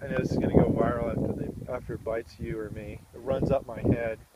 I know this is going to go viral after it bites you or me. It runs up my head.